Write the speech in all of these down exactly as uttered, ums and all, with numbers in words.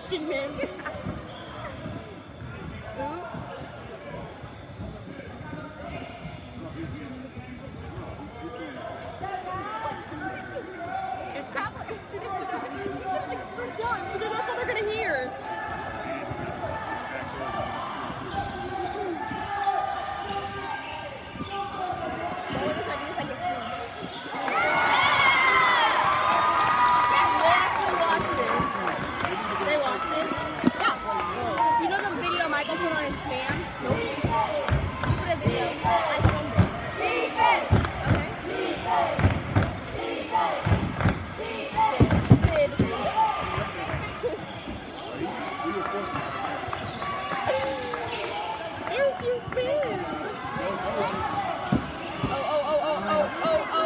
pushing him. It's probably it's like we're done. So that's all they're gonna hear. Michael put on his spam? Nope. He put a video. I filmed it. Defense! Okay. Defense! Defense! Defense! Sid. Where's your bin? Oh, oh, oh, oh, oh, oh, oh.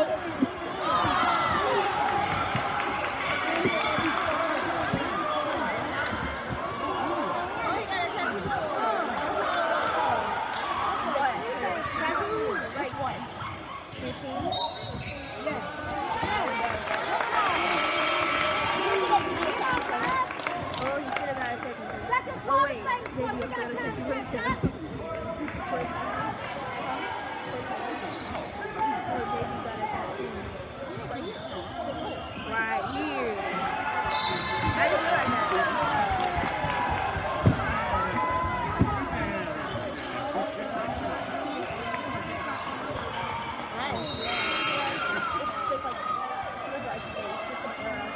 Right here. I just like that. Nice. It's just like feels like steak. It's a burger.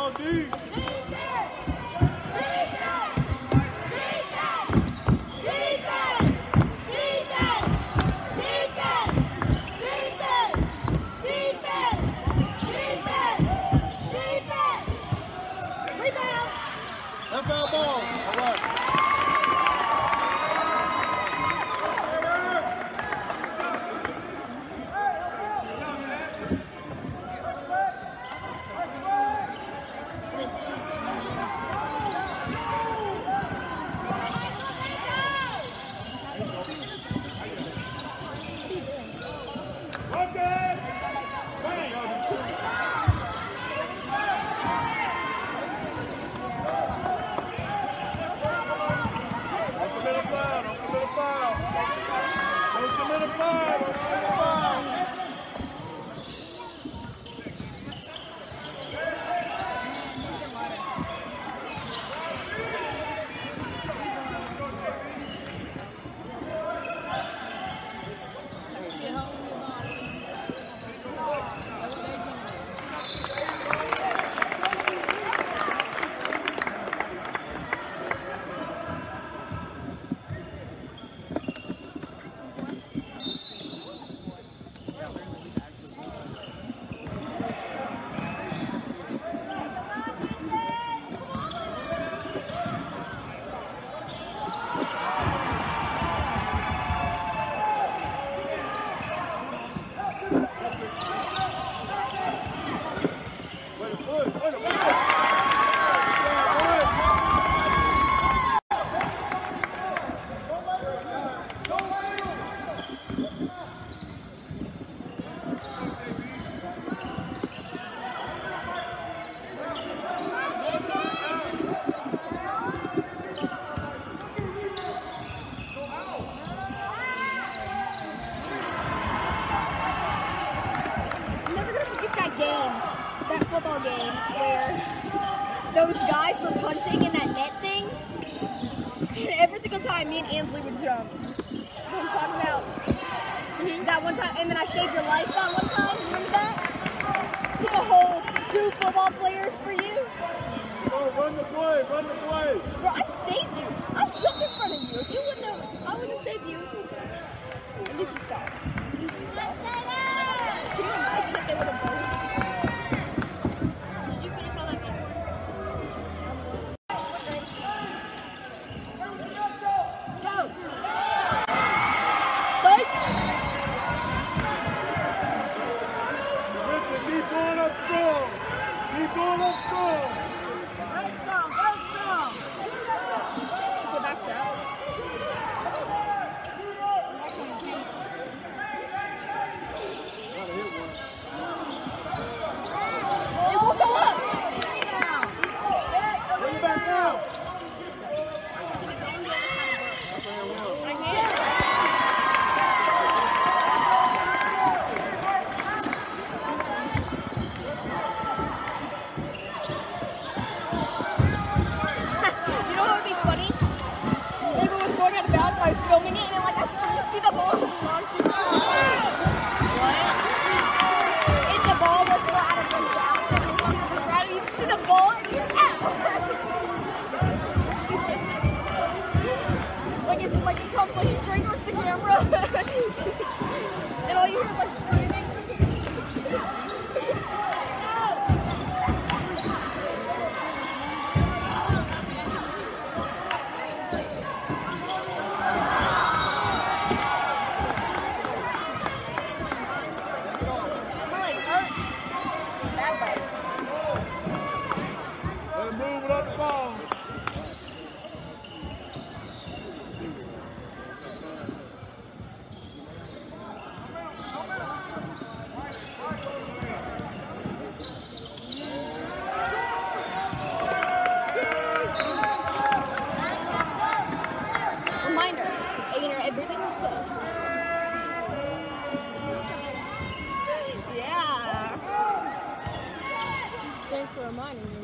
Those guys were punching in that net thing, and every single time me and Ansley would jump. You know what I'm talking about? Mm-hmm. That one time, and then I saved your life that one time, remember that? Took a whole two football players for you. Oh, run the play, run the play. Bro, I saved you. I jumped in front of you. If you wouldn't have, I would have saved you. At least you stopped. At least you stopped. Can you imagine if they would have both? I was filming it, and like I see, see the ball launching. What? And the ball was still out of the bounds, and we were on the ground, and you see the ball, and you're out. Like it, like it comes like straight towards the camera, and all you hear is like screaming. Thanks for reminding me.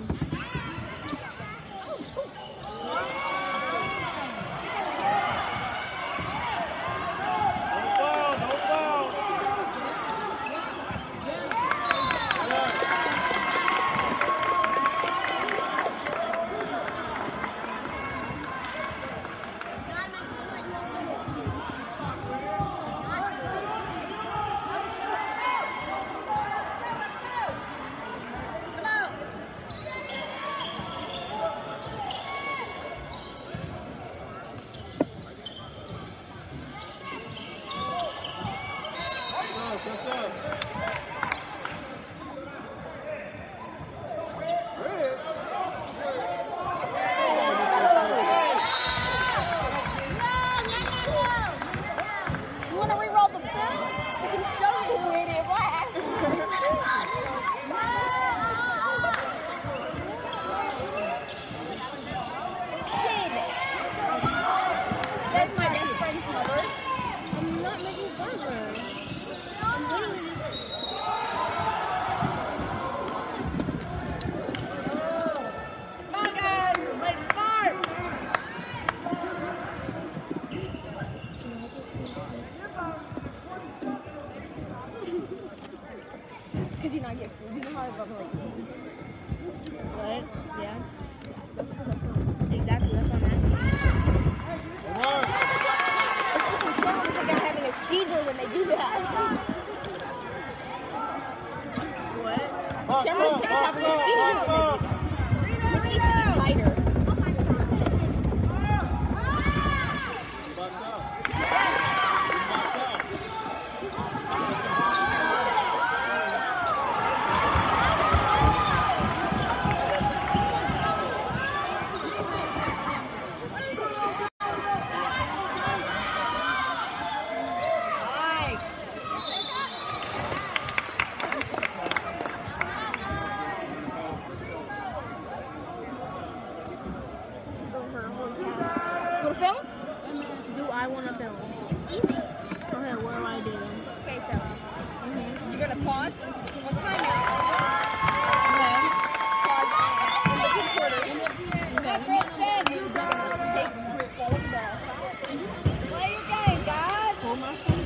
pause. One timeout. Okay. Pause. In between quarters. Okay. Christian, you take full of the ball. Play your game, guys. Hold my phone.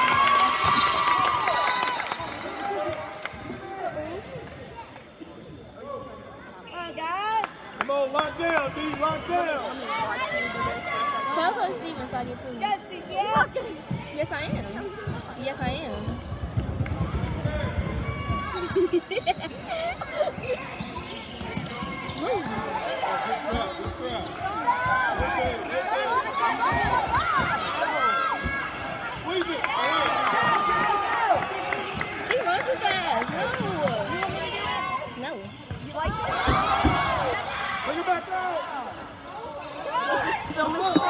Come on, guys. Come on, lock down, D, lock down. Tell Coach Stevens I get food. Yes, C C S. Yes, I am. Yes, I am. He runs too fast. No. You want me to do it? No. You like this? Bring it back out. So much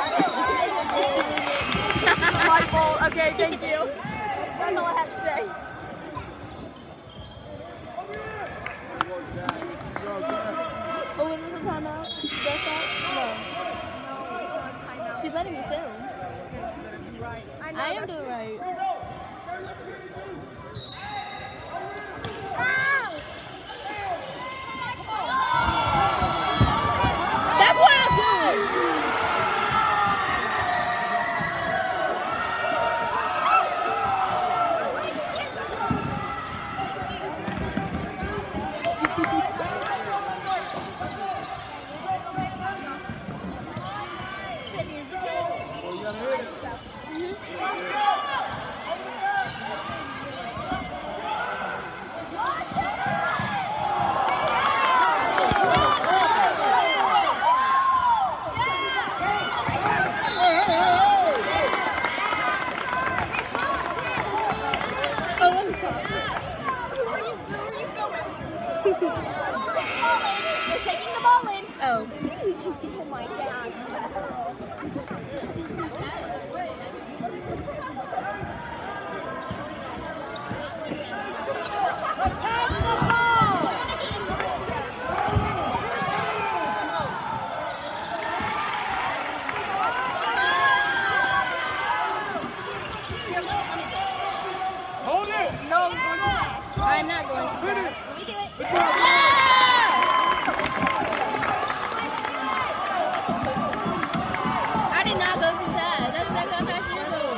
my fault. Okay, thank you. That's all I have to say. Oh, is this a timeout? That's that? No. She's letting me film. I, know I am doing right. That's what I'm doing. They're taking the ball in. Oh. Oh my gosh. Take the ball. Hold it. No, I'm going to pass. I'm not going to. Finish. Let me do it. I did not go too fast. That's exactly how fast you're going.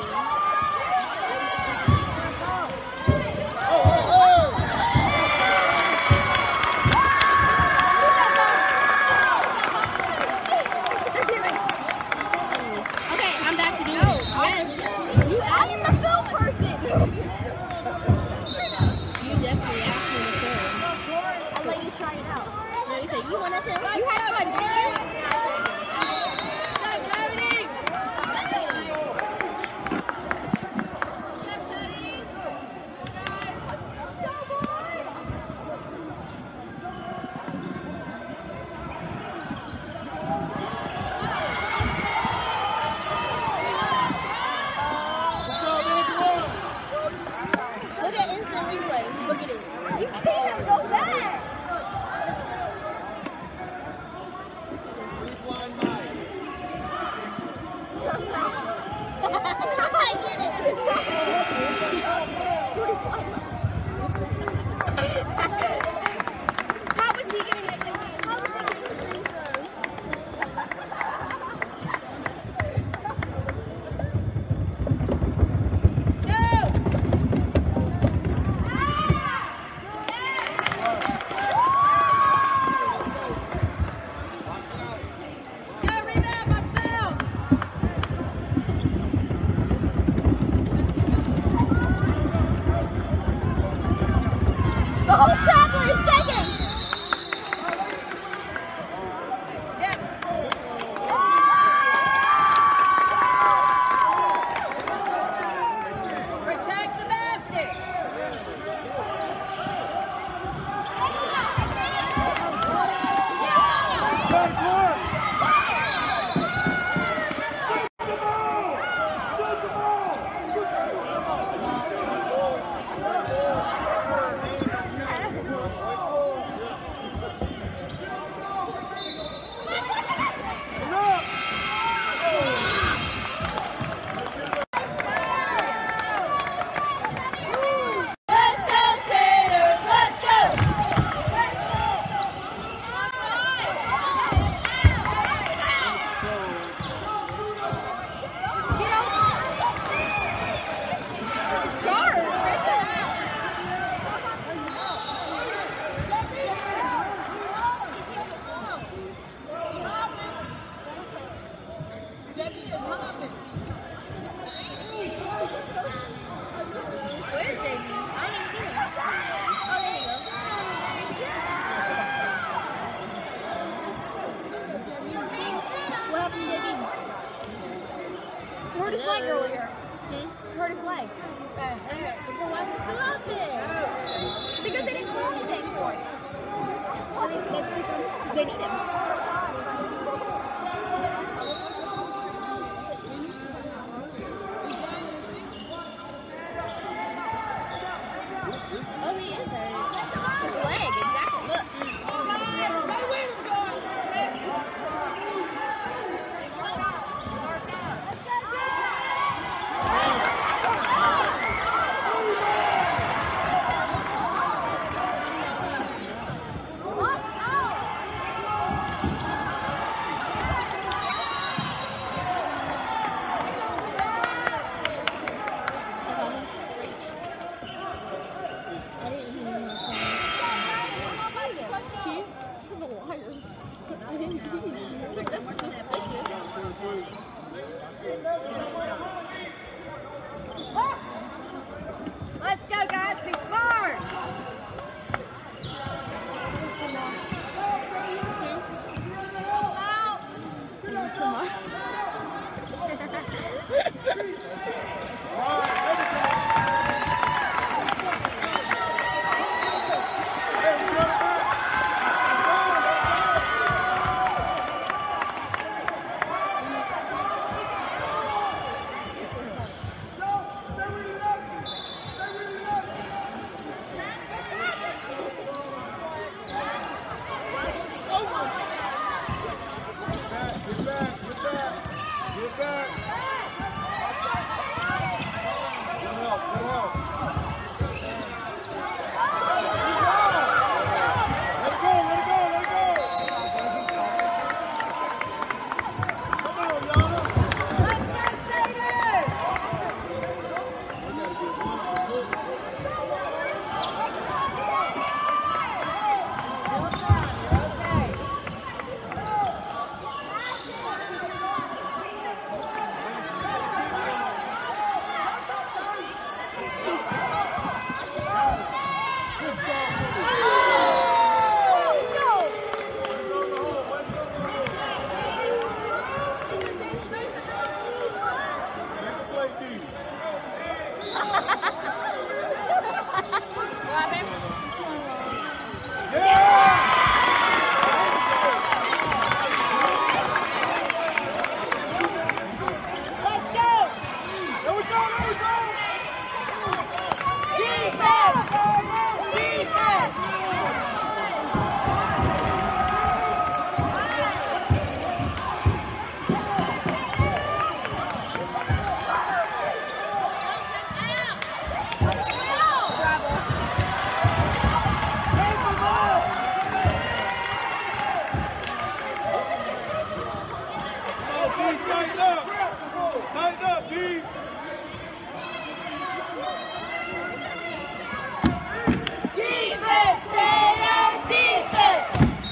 Okay, I'm back to do it. Yes. You, I am the film person. You definitely asked me to film. I'll let you try it out. No, you said you want to film? You had fun, didn't you? Look at instant replay. Look at it. You can't go back. leg earlier. Hmm? Hurt his leg. So why is he still out there? Because they didn't call anything for it. They need him. Oh, he is hurt. His leg, exactly. Look. Let's go, guys. Be smart. Tighten up! Tighten up, D! Defense! Stay down, defense!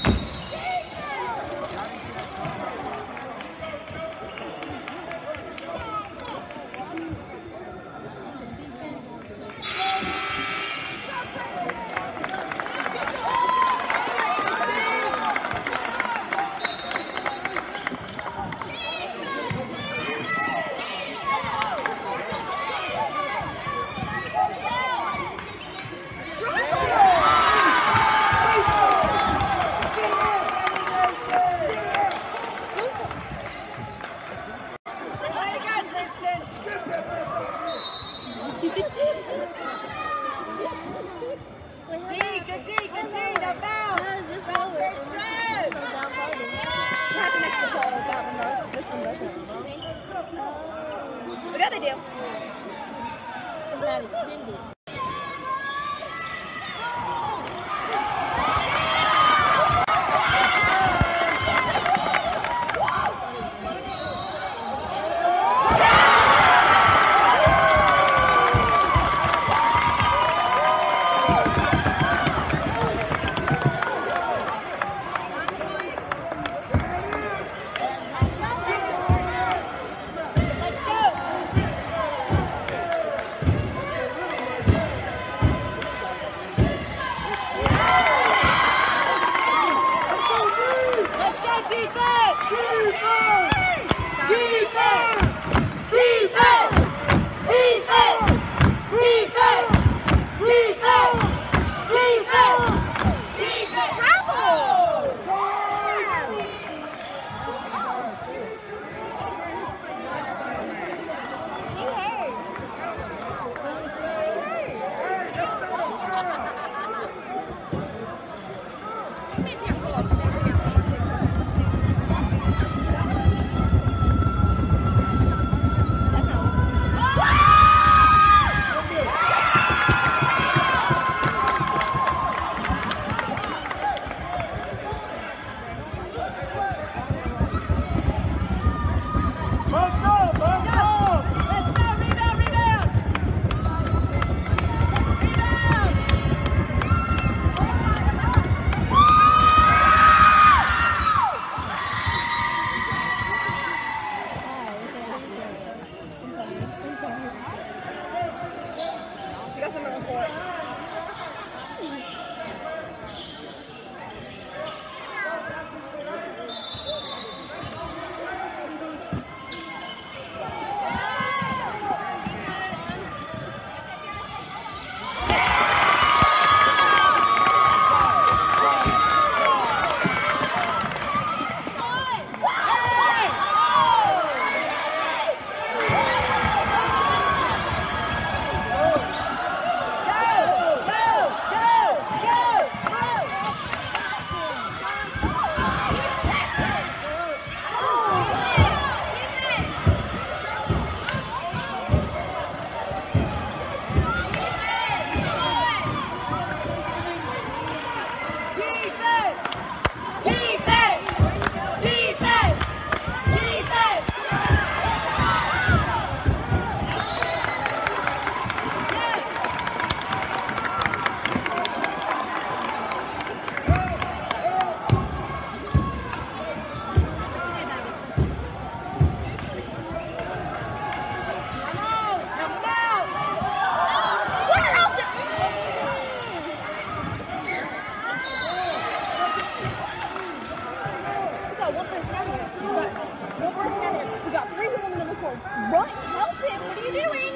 Yeah, they do. It's not extended. Defense! Defense! Defense! Travel, run, help him. What are you doing?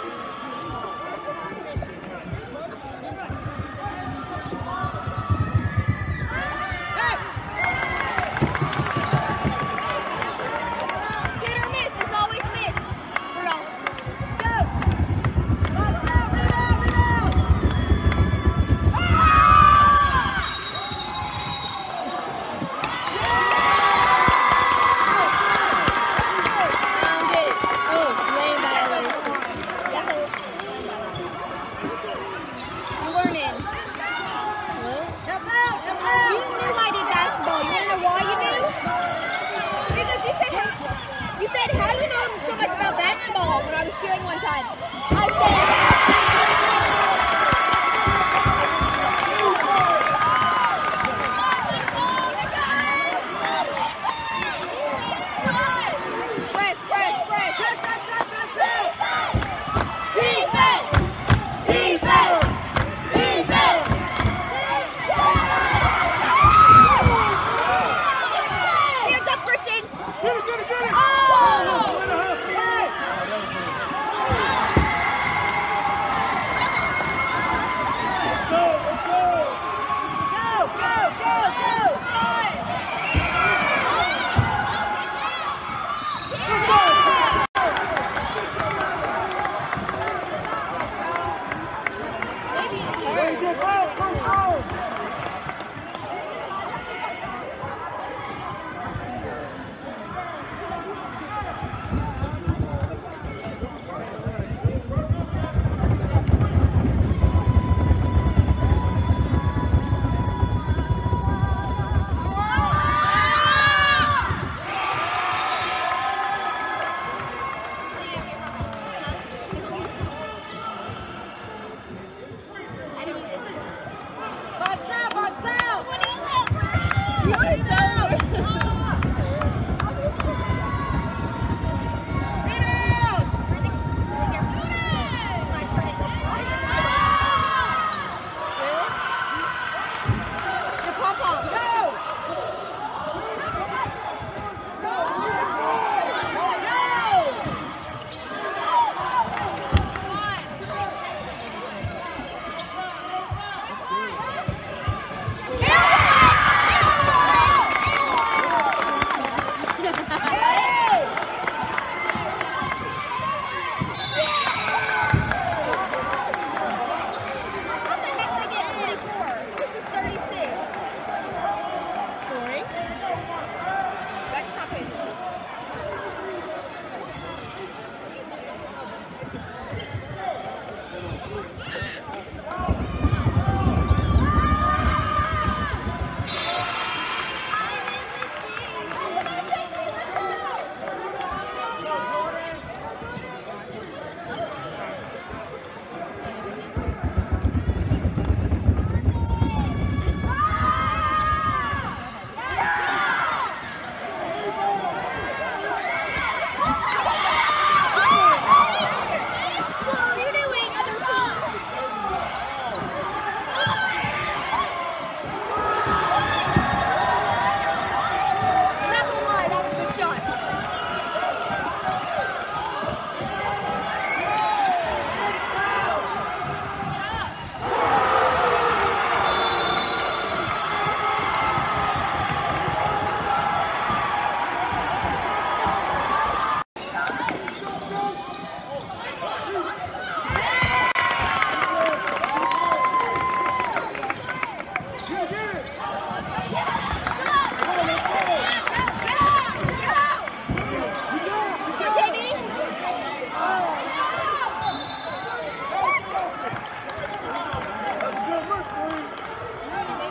Hit or miss. It's always miss. Girl. Go. Box out, read out, read out. Found it. Oh, lane violation. That's a lane violation. You're learning. What? Help out! Help You out! knew I did basketball. You wanna know why you knew? Because you said how you said how you know so much about basketball when I was cheering one time. I said press, press, press. Defense! Defense! Defense! Hands up, Christian! Get it, get it, get it! Oh! Win the hustle. Let's go, let's go! Go, go, go, go! Maybe it Hey, hurt. get out, come on! Box out, box out! How the heck did I get forty-four? This is thirty-six. Scoring? Let's not pay attention. What are you doing, other team? Not gonna lie, that was a good shot. Get it, get it! Go, Jamie. That's a good look, Queen.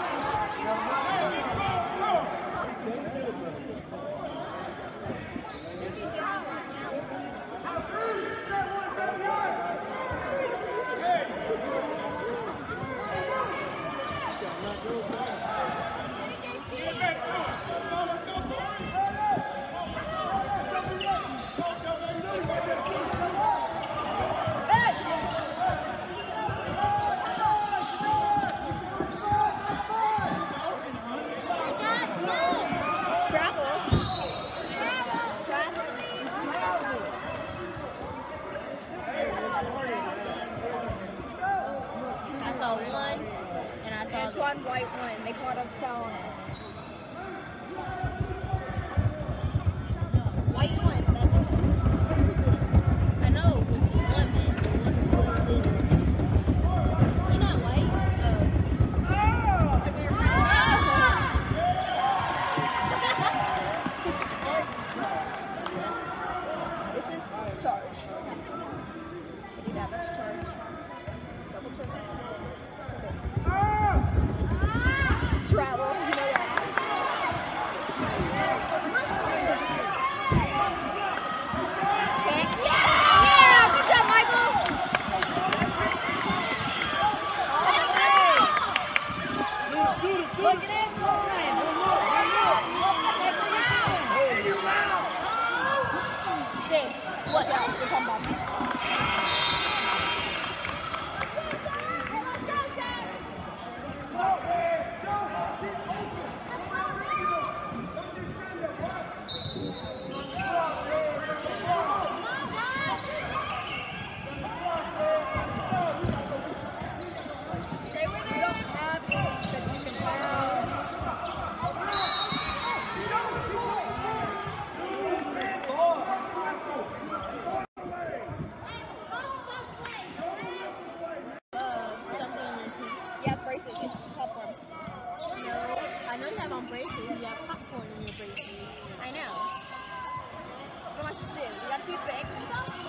Travel. Travel. braces. You have popcorn in your braces. I know. What am I supposed to do? We got toothpicks.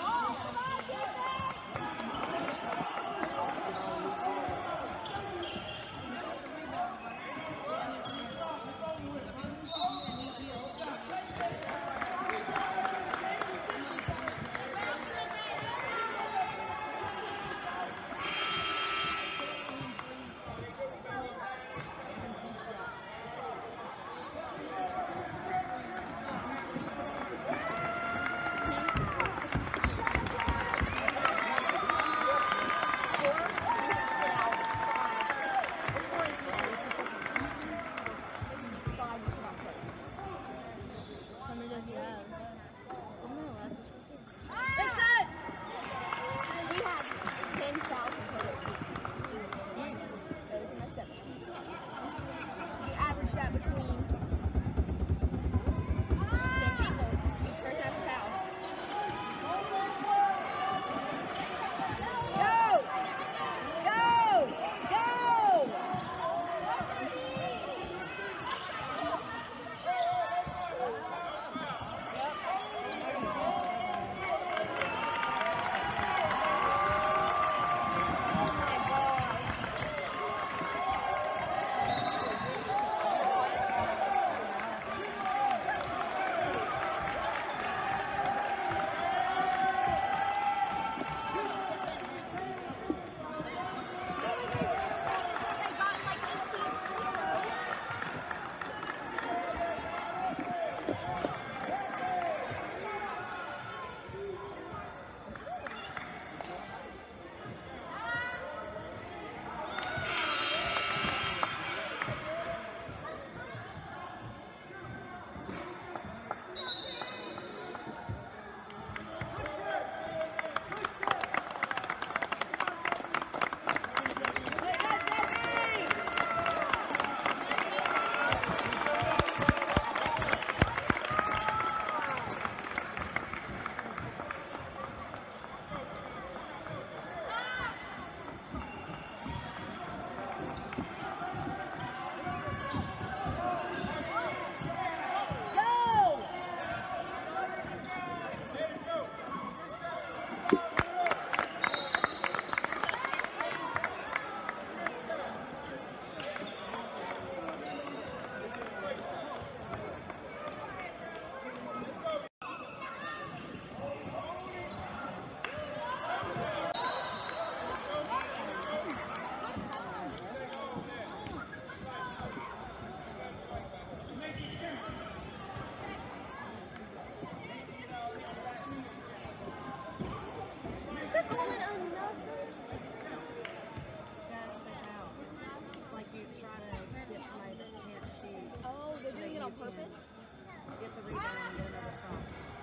How many does he have? Oh no, that's That's it! We have ten thousand photos. Those are my seven. We average that between ten people. Each person has a foul. Go! Go! Go! They're calling another. Like you try to get somebody that can't shoot. Oh, they're doing it on purpose? Get the rebound and get another shot.